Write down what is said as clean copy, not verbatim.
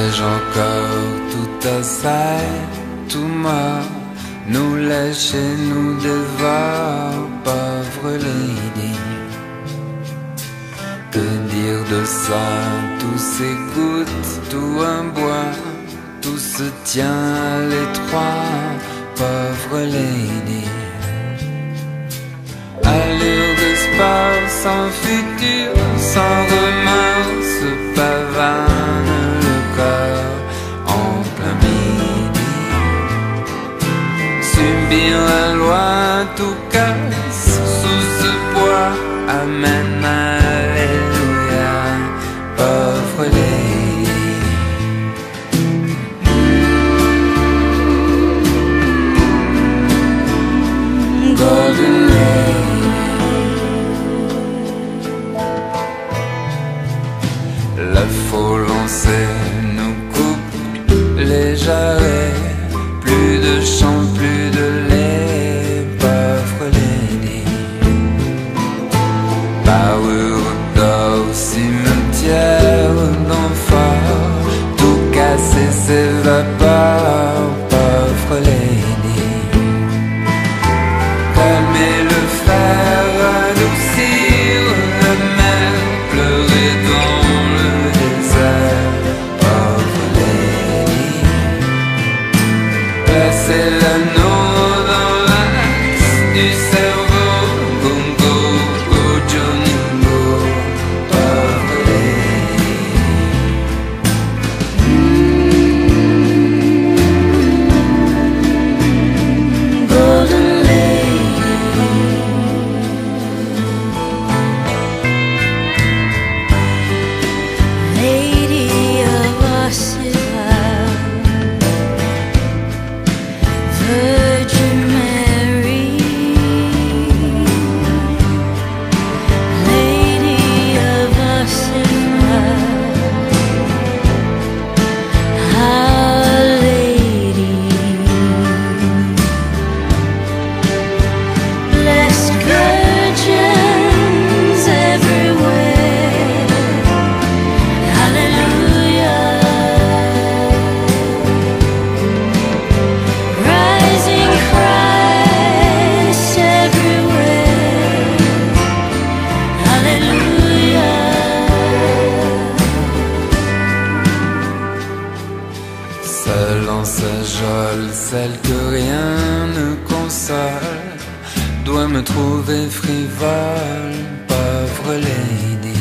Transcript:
N'ai-je encore tout à ça, tout mort, nous lèche et nous dévore, pauvre lady. Que dire de ça, tout s'écoute, tout un bois, tout se tient à l'étroit, pauvre lady. Allure de sport, sans futur, sans remords, se pavane le corps en plein midi. Subir la loi, tout casse sous ce poids, amène alléluia, pauvre lady. Golden lady. La foule on sait nous coupe les jarrets, plus de chant, plus de lait, pauvre lady. Parure d'or au cimetière d'enfants, tout cassé s'évapore, pauvre lady. Calmer le fer, adoucir la mer, pleurer dans le désert, pauvre lady. Placer l'anneau dans l'axe du cerveau, Bongo, go, Johnny, go, pauvre lady. Golden lady. Lady of Osceola, Virgin Mary, Lady of Osceola, Our Lady, blessed virgins everywhere, hallelujah, rising Christ everywhere, hallelujah. Seule en sa geôle, celle que rien ne console, doit me trouver frivole, pauvre lady.